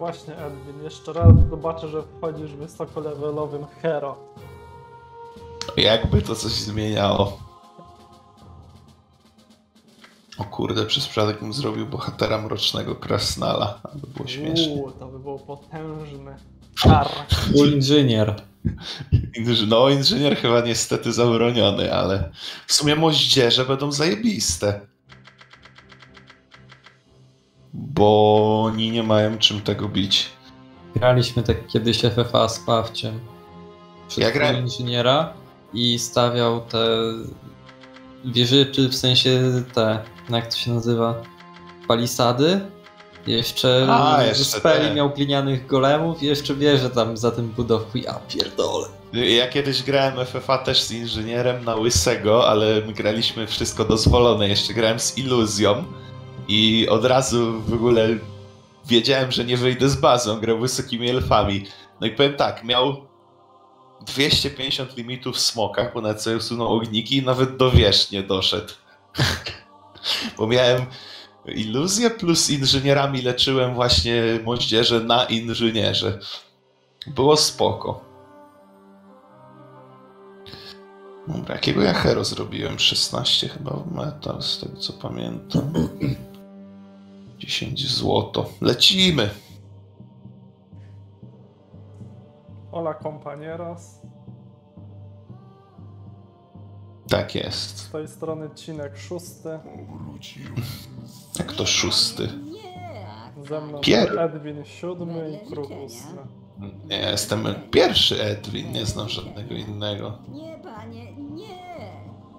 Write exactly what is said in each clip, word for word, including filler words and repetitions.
właśnie, Edwin, jeszcze raz zobaczę, że wchodzisz wysokolevelowym hero. Jakby to coś zmieniało. O kurde, przez przypadek bym zrobił bohatera mrocznego Krasnala. To by było śmiesznie. Uuu, to by było potężny. Kar. Inżynier. No, inżynier chyba niestety zabroniony, ale w sumie moździerze będą zajebiste. Bo oni nie mają czym tego bić. Graliśmy tak kiedyś F F A z Pawciem. Ja grałem inżyniera i stawiał te wieżyczy, w sensie te, jak to się nazywa, palisady. Jeszcze, A, jeszcze speli te. miał glinianych golemów i jeszcze wieże tam za tym budowku. Ja pierdolę. Ja kiedyś grałem F F A też z inżynierem na łysego, ale my graliśmy wszystko dozwolone. Jeszcze grałem z iluzją i od razu w ogóle wiedziałem, że nie wyjdę z bazą. Grał wysokimi elfami. No i powiem tak, miał dwieście pięćdziesiąt limitów w smokach, bo na co usunął ogniki i nawet do wież nie doszedł. Bo miałem iluzję plus inżynierami leczyłem właśnie moździerze na inżynierze. Było spoko. Dobra, jakiego ja hero zrobiłem? szesnaście chyba w metal, z tego co pamiętam. dziesięć złoto. Lecimy! Hola compañeros. Tak jest. Z tej strony odcinek szósty. Jak to szósty? Ze mną Pier... Edwin siódmy i Kruk ósmy. Nie, ja jestem pierwszy Edwin, nie znam żadnego innego. Nie, panie, nie!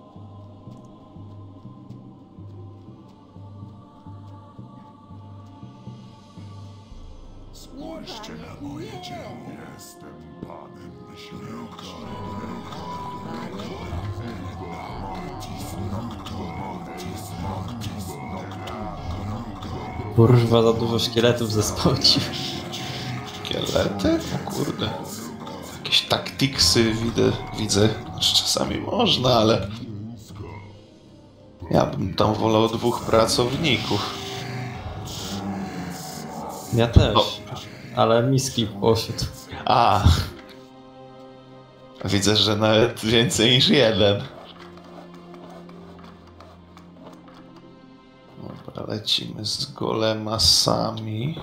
Spójrzcie na moje dzieło. Jestem panem myślnika. Kurwa, za dużo szkieletów zespocił. Szkielety? O kurde. Jakieś taktiksy widzę, widzę. Znaczy, czasami można, ale... Ja bym tam wolał dwóch pracowników. Ja też. No. Ale miski poszedł. A. Widzę, że nawet więcej niż jeden. Dobra, lecimy z golemasami.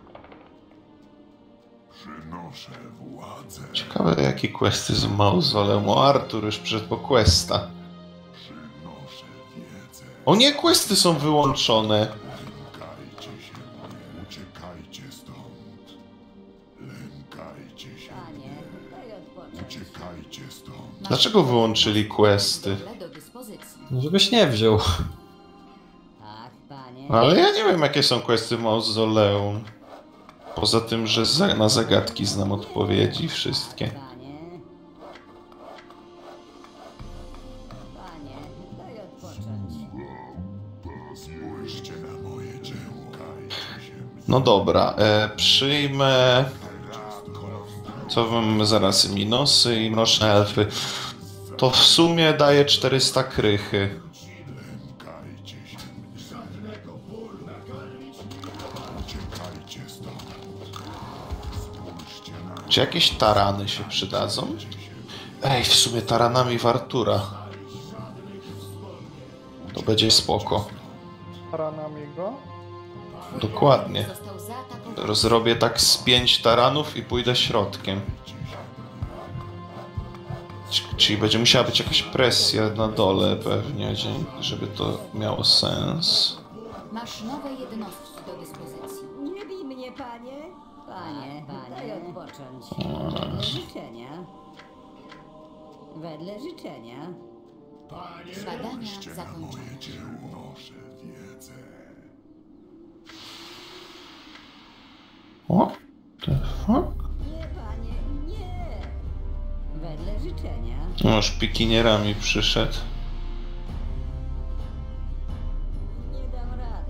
Przynoszę władzę. Ciekawe, jakie questy z mauzoleum. O, Artur już przyszedł po questa. Przynoszę wiedzę. O nie, questy są wyłączone. Lękajcie się mnie. Uciekajcie stąd. Lękajcie się Panie, mnie. daj odpocząć. Uciekajcie stąd. Dlaczego wyłączyli questy? Do dyspozycji. Żebyś nie wziął. Tak, panie. Ale ja nie wiem, jakie są questy mauzoleum. Poza tym, że za, na zagadki znam odpowiedzi wszystkie. Panie. Panie, daj odpocząć. Spójrzcie na moje dzieło. Lękajcie się mnie. No dobra, e, przyjmę... Co mamy zaraz? Minosy i mroczne elfy. To w sumie daje czterysta krychy. Lękajcie się mnie. Uciekajcie stąd. Spójrzcie na Czy jakieś tarany się przydadzą? Ej, w sumie taranami w Artura. To będzie spoko. Ranami go. Dokładnie. Został zaatakowany. Rozrobię tak z pięć taranów i pójdę środkiem. C- Czyli będzie musiała być jakaś presja na dole pewnie, dzie- żeby to miało sens. Masz nowe jednostki do dyspozycji. Nie bij mnie, panie. Panie, daj odpocząć. Wedle życzenia. Wedle życzenia. Badania na zakończone. moje dzieło. Noszę wiedzę. What the fuck? Nie, panie, nie. Wedle życzenia. No, szpikinierami przyszedł. Nie dam rady.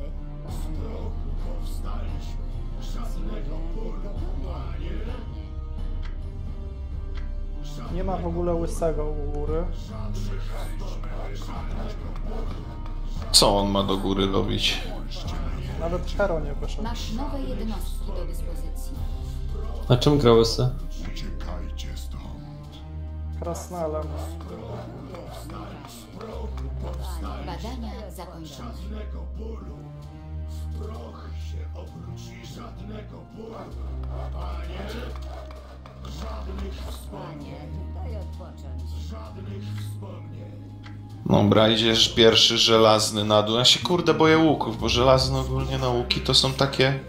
Nie ma w ogóle łysego u góry. Co on ma do góry robić? Nawet Hero nie wyszedł. Masz nowe jednostki do dyspozycji. Na czym grał Łysy? Uciekajcie stąd. Krasnalem. Badania zakończone. Panie, daj odpocząć. Dobra, idziesz pierwszy żelazny na dół. Ja się kurde boję łuków, bo żelazne ogólnie na łuki to są takie...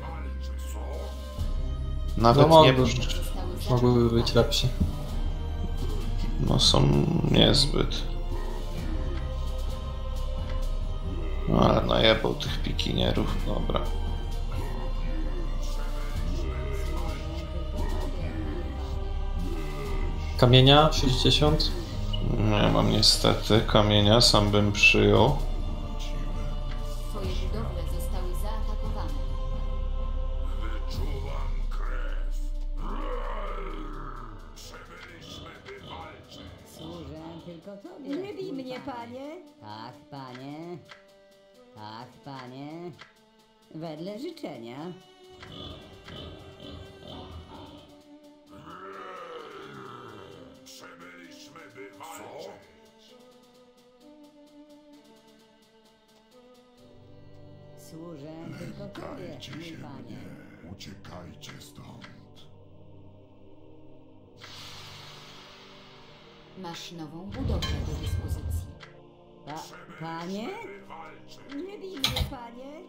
Nawet No nie... mogły. Mogłyby być lepsze. No są niezbyt. No ale najebał tych pikinierów, dobra. Kamienia sześćdziesiąt. Nie mam niestety kamienia, sam bym przyjął. Twoje budowle zostały zaatakowane. Wyczuwam krew. Przybyliśmy, by walczyć. Służę tylko tobie. Nie bij mnie, panie. Tak, panie. Tak, panie. Wedle życzenia. Przybyliśmy, by walczyć. Służę tylko tobie, Lękajcie mój się panie. mnie. Uciekajcie stąd. Masz nową budowlę do dyspozycji. Pa, panie? Nie bij mnie, panie.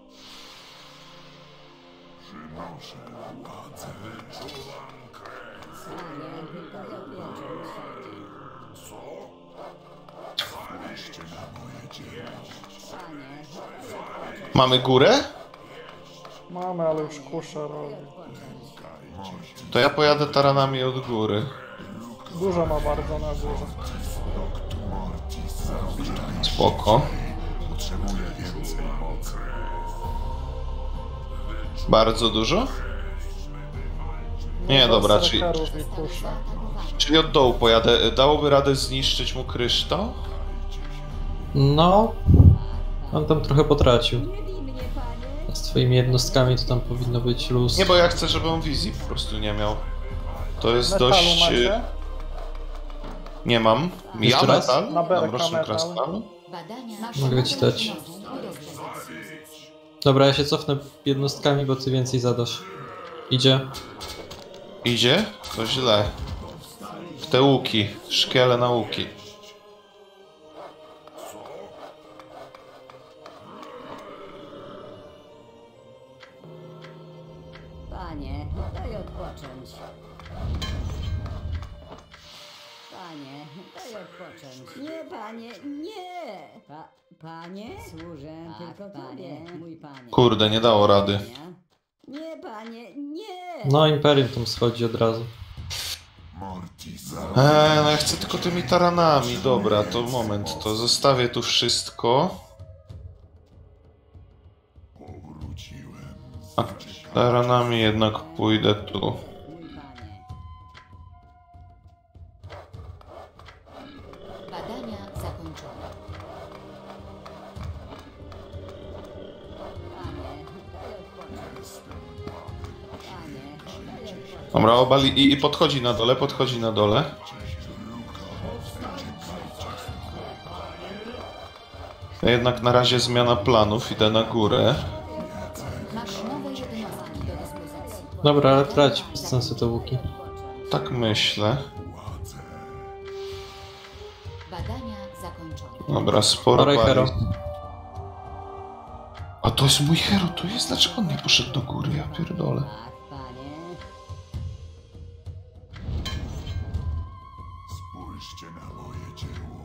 Przynoszę władzę. Wyczuwam krew. Panie, tylko ja wiem. Spójrzcie na moje dzieło. Panie, Mamy górę? Mamy, ale już kuszę robi. To ja pojadę taranami od góry. Dużo ma bardzo na górze. Spoko. Potrzebuję więcej mocy. Bardzo dużo? Nie, dobra, czyli, Berserkerów i kuszę. Zaatakowane. czyli od dołu pojadę. Dałoby radę zniszczyć mu kryształ? No. On tam trochę potracił. nie bij mnie, panie. Z twoimi jednostkami to tam powinno być luz. Nie, bo ja chcę, żeby on wizji po prostu nie miał. To jest Metalu dość... macie? Nie mam. Ja Jeszcze raz? metal? Na Mam berka roczny metal. krasnal. Badania masz Mogę ci nowe dać. jednostki do dyspozycji. Dobra, ja się cofnę jednostkami, bo ty więcej zadasz. Idzie. Idzie? To źle. W te łuki. Szkiele na łuki. Panie, daj odpocząć. Panie, daj odpocząć. Nie, panie, nie! Pa, panie? Służę tylko panie, mój panie. Kurde, nie dało rady. Nie, panie, nie! No, Imperium tam schodzi od razu. Mortis. Eee, no ja chcę tylko tymi taranami. Dobra, to moment, to zostawię tu wszystko. Powróciłem. A taranami jednak pójdę tu. Mój panie. Badania zakończone. Panie, daj odpocząć. Panie, daj odpocząć. Dobra, obali i, i podchodzi na dole, podchodzi na dole. Ja jednak na razie zmiana planów, idę na górę. Masz nowe jednostki do dyspozycji. Dobra, ale trać bez sensu te łuki. Tak myślę. Badania zakończone. Dobra, sporo Parę hero. bali. A to jest mój hero, to jest? Dlaczego on nie poszedł do góry? Ja pierdolę. Tak, panie. Spójrzcie na moje dzieło.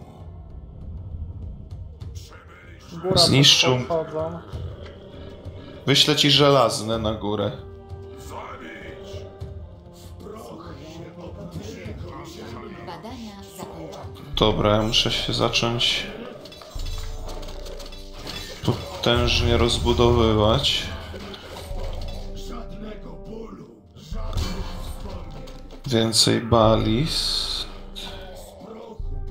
Góra Zniszczył. też podchodzą. Wyślę ci żelazne na górę. Badania zakończone. Dobra, ja muszę się zacząć potężnie rozbudowywać. Więcej balist.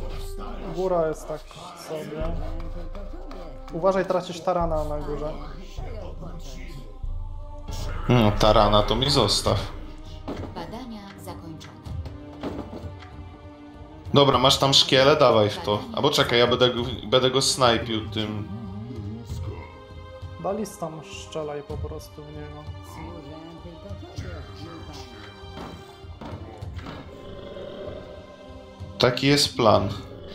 Góra jest tak sobie. Uważaj, tracisz tarana na górze. Daj odpocząć. No, tarana to mi zostaw. Badania zakończone. Dobra, masz tam szkiele? Dawaj w to. Albo czekaj, ja będę, go- będę go snajpił tym. Balistą strzelaj po prostu w niego. Służę tylko tobie, mój panie. Taki jest plan.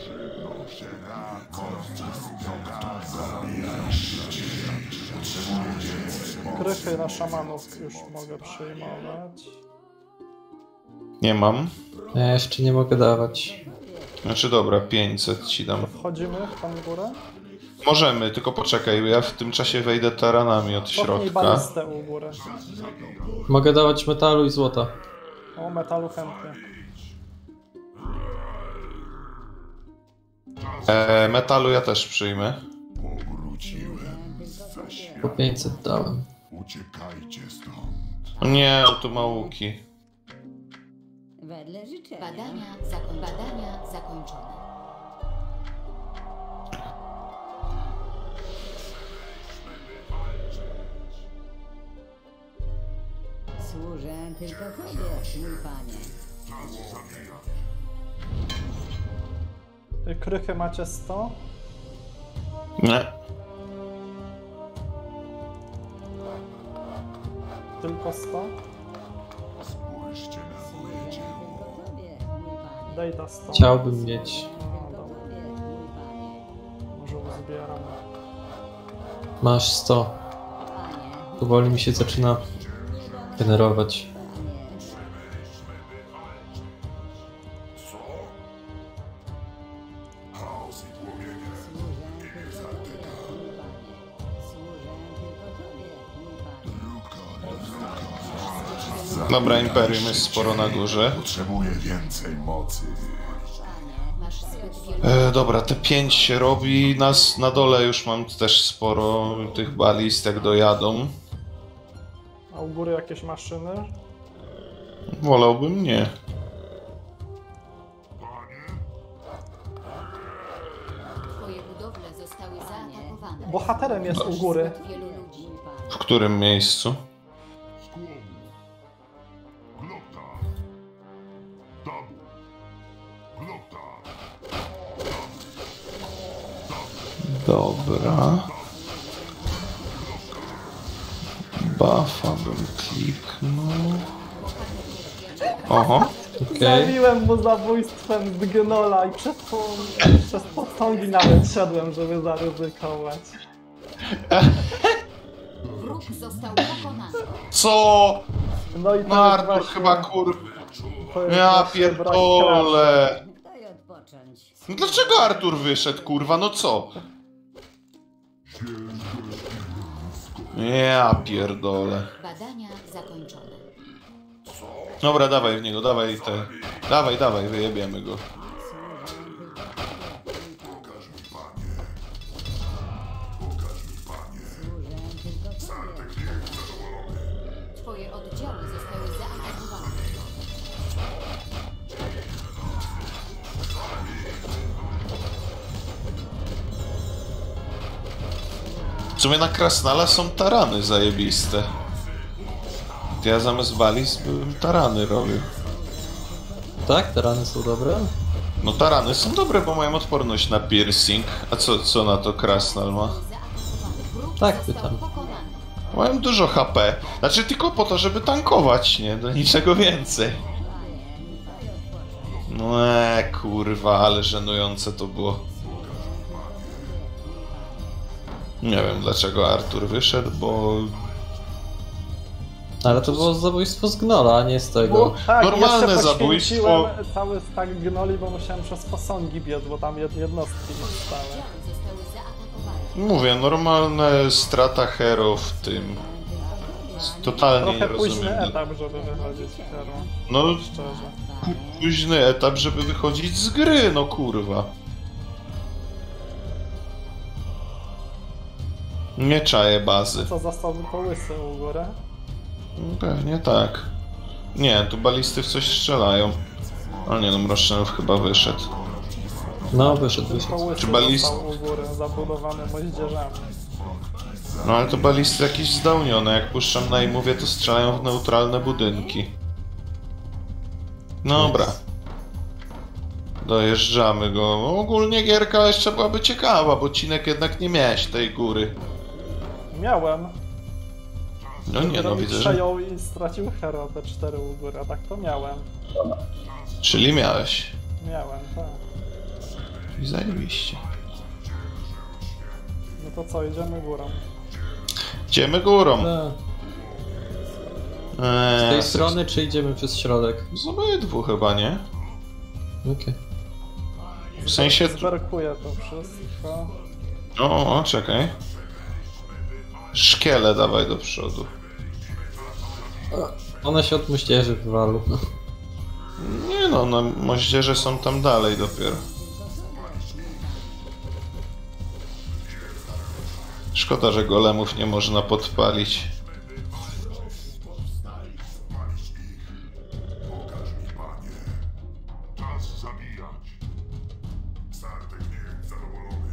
Krychy na szamanów już mogę przyjmować. Nie mam. Ja jeszcze nie mogę dawać. Znaczy dobra, pięćset ci dam. Wchodzimy w tą górę. Możemy, tylko poczekaj, ja w tym czasie wejdę taranami od Cofnij środka. balistę u góry. Mogę dawać metalu i złota. O, metalu chętnie. E, metalu ja też przyjmę. Powróciłem z zaświatu. Po pięćset dałem. Uciekajcie stąd. Nie, on tu ma łuki. Wedle życzenia. Badania, zakoń... Badania zakończone. Służę tylko tobie, mój panie. Y, Krychy macie sto? Nie. Tylko sto? Spójrzcie na moje dzieło. Tylko tobie, mój panie. Daj da sto. Chciałbym mieć. No, Tylko dobra, tobie, mój panie. może uzbieram. Masz sto. Panie, Powoli mi się zaczyna generować. panie. Chaos i płomienie. Służę tylko tobie, mój panie. Służę tylko tobie, mój panie. Dobra, Imperium jest sporo na górze. Potrzebuję więcej mocy. Masz zbyt wiele... E, dobra, te pięć się robi. Nas, na dole już mam też sporo tych balist, jak dojadą. A u góry jakieś maszyny? Wolałbym nie. Twoje budowle zostały zaatakowane. Bohaterem jest u góry. Zbyt wielu ludzi. Mój panie. W którym miejscu? Glota. Dabu. Glota. Dobra. Buffa bym kliknął. Oho. Okej. Zabiłem mu zabójstwem z Gnola i przez, po, przez posągi nawet szedłem, żeby zaryzykować. Wróg został pokonany. Co? No i to No jest Artur właśnie, chyba kur... to jest Ja właśnie brak pierdolę. Daj odpocząć. No dlaczego Artur wyszedł, kurwa? No co? Ja pierdolę. Badania zakończone. Dobra, dawaj w niego, dawaj te... Dawaj, dawaj, wyjebiemy go. Twoje oddziały zostały zaatakowane. W sumie na Krasnala są tarany zajebiste. Ja zamiast balist bym tarany robił. Tak, te rany są dobre. No tarany są dobre, bo mają odporność na piercing. A co, co na to Krasnal ma? Zaatakowany. Wróg Tak, został pytam. pokonany. Mają dużo H P. Znaczy tylko po to, żeby tankować, nie? Do niczego więcej. No e, kurwa, ale żenujące to było. Nie wiem dlaczego Artur wyszedł, bo... Ale to było zabójstwo z Gnola, a nie z tego. Bo, tak, Normalne jeszcze zabójstwo. poświęciłem cały stack Gnoli, bo musiałem przez posągi biec, bo tam jed- jednostki nie stałe. Oddziały zostały zaatakowane. Mówię, normalne strata hero w tym. Totalnie nie Trochę późny rozumiem. etap, żeby wychodzić z hero, No, szczerze. późny etap, żeby wychodzić z gry, no kurwa. Nie czaję bazy. Co, zostałby to łysy u góry? Pewnie tak. Nie, tu balisty w coś strzelają. A nie, no Mrocznew chyba wyszedł. No, wyszedł, Tylko wyszedł. łysy Czy balist- został u góry, zabudowany moździerzami. No ale to balisty jakieś zdałnione, jak puszczam na i mówię, to strzelają w neutralne budynki. Dobra. Dojeżdżamy go. No, ogólnie gierka jeszcze byłaby ciekawa, bo odcinek jednak nie miałeś tej góry. Miałem. No nie no, widzę, że... Przejął i stracił hero te cztery u góry, a tak to miałem. Czyli miałeś. Miałem, tak. I zajebiście. No to co, idziemy górą. Idziemy górą. Tak. Eee, Z tej strony, czy idziemy przez środek? Z obydwu chyba, nie? Okej. W sensie... Zwerkuję to wszystko. O, o, czekaj. Szkiele dawaj do przodu. One się od moździerzy wywalą. Nie no, no moździerze są tam dalej dopiero. Szkoda, że golemów nie można podpalić. Czas zabijać. Startek nie jest zadowolony.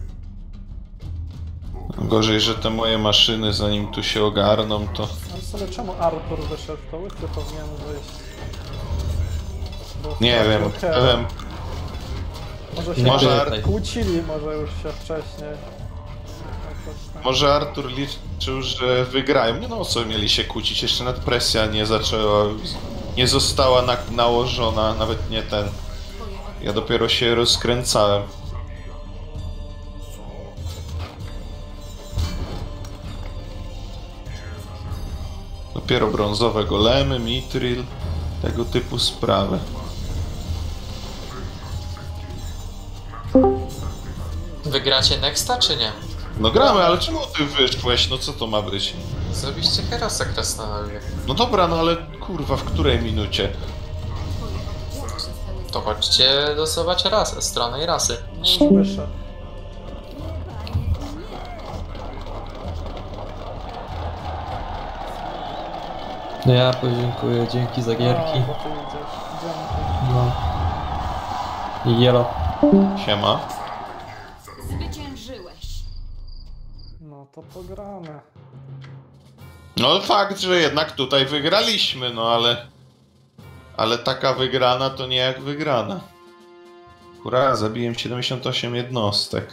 Gorzej, że te moje maszyny, zanim tu się ogarną, to... No w sumie czemu Artur wyszedł? To łysy powinien wyjść. Bo Nie stracił wiem, nie hero. wiem. Może się Może może Ar- kłócili, może już się wcześniej. Jakoś tam. Może Artur liczył, że wygrają. Nie no, o co mieli się kłócić? Jeszcze nawet presja nie zaczęła, nie została na nałożona, nawet nie ten. Ja dopiero się rozkręcałem. Dopiero brązowe golemy, mitril, tego typu sprawy. Wygracie Nexta czy nie? No gramy, ale czemu ty wyszłeś? No co to ma być? Zrobiliście Herosa Krasnoludzie. No dobra, no ale kurwa, w której minucie? To chodźcie losować rasę, stronę i rasy. Już wyszedł. No ja podziękuję, dzięki za gierki. A, bo ty idziesz. Dzięki. No. I Jelo. Siema. Zwyciężyłeś. No to pogramy. No fakt, że jednak tutaj wygraliśmy, no ale... Ale taka wygrana to nie jak wygrana. Hurra, zabiłem siedemdziesiąt osiem jednostek.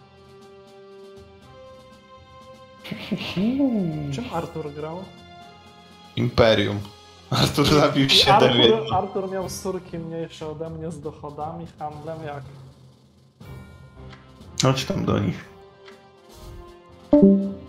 Czym Artur grał? Imperium. Artur zabił I siedem Artur, jednostek. Artur miał surki mniejsze ode mnie z dochodami, handlem jak? Chodź tam do nich.